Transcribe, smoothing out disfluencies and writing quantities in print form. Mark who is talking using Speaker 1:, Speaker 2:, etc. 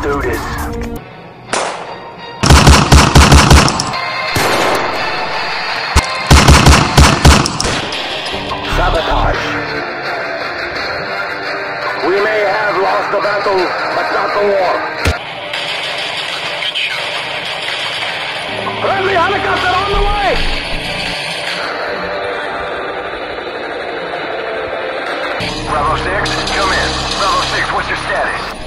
Speaker 1: do this. Sabotage. We may have lost the battle, but not the war. Friendly helicopter on the way!
Speaker 2: Bravo 6, come in. Bravo 6, what's your status?